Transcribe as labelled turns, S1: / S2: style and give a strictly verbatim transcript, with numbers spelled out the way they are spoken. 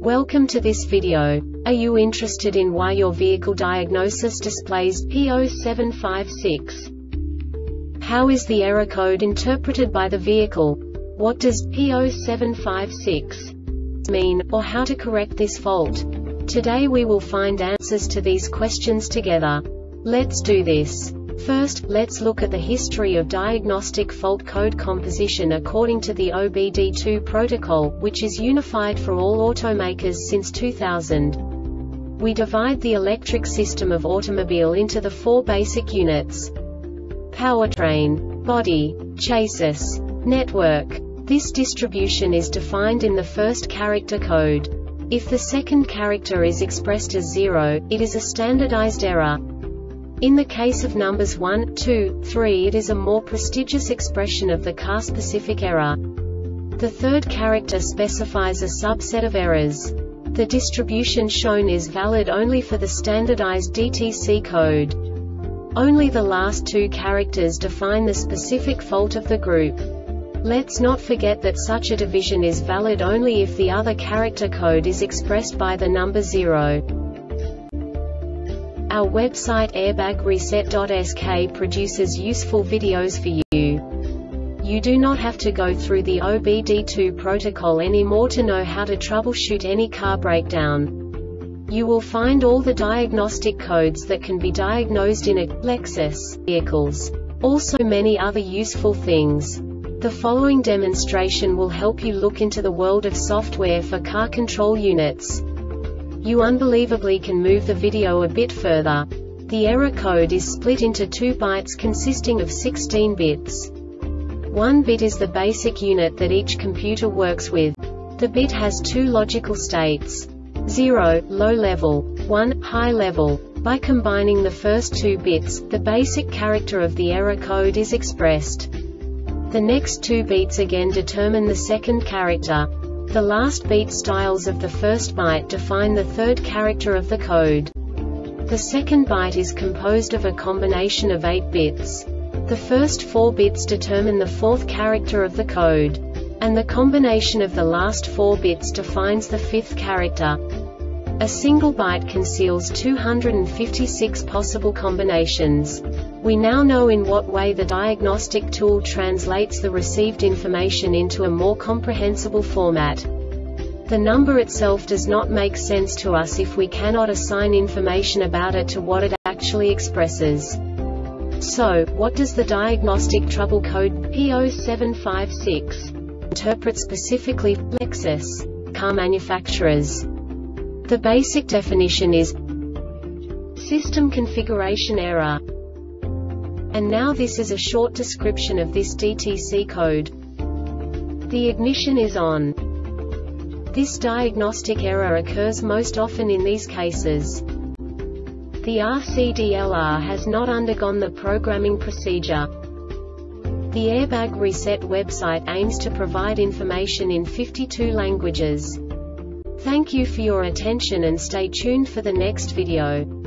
S1: Welcome to this video. Are you interested in why your vehicle diagnosis displays P zero seven five six? How is the error code interpreted by the vehicle? What does P zero seven five six mean, or how to correct this fault? Today we will find answers to these questions together. Let's do this. First, let's look at the history of diagnostic fault code composition according to the O B D two protocol, which is unified for all automakers since two thousand. We divide the electric system of automobile into the four basic units: powertrain, body, chassis, network. This distribution is defined in the first character code. If the second character is expressed as zero, it is a standardized error. In the case of numbers one, two, three, it is a more prestigious expression of the car-specific error. The third character specifies a subset of errors. The distribution shown is valid only for the standardized D T C code. Only the last two characters define the specific fault of the group. Let's not forget that such a division is valid only if the other character code is expressed by the number zero. Our website airbag reset dot S K produces useful videos for you. You do not have to go through the O B D two protocol anymore to know how to troubleshoot any car breakdown. You will find all the diagnostic codes that can be diagnosed in a Lexus vehicles. Also many other useful things. The following demonstration will help you look into the world of software for car control units. You unbelievably can move the video a bit further. The error code is split into two bytes consisting of sixteen bits. One bit is the basic unit that each computer works with. The bit has two logical states: zero, low level, one, high level. By combining the first two bits, the basic character of the error code is expressed. The next two bits again determine the second character. The last beat styles of the first byte define the third character of the code. The second byte is composed of a combination of eight bits. The first four bits determine the fourth character of the code. And the combination of the last four bits defines the fifth character. A single byte conceals two hundred fifty-six possible combinations. We now know in what way the diagnostic tool translates the received information into a more comprehensible format. The number itself does not make sense to us if we cannot assign information about it to what it actually expresses. So, what does the diagnostic trouble code P zero seven five six interpret specifically for Lexus car manufacturers? The basic definition is system configuration error. And now this is a short description of this D T C code. The ignition is on. This diagnostic error occurs most often in these cases. The R C D L R has not undergone the programming procedure. The Airbag Reset website aims to provide information in fifty-two languages. Thank you for your attention and stay tuned for the next video.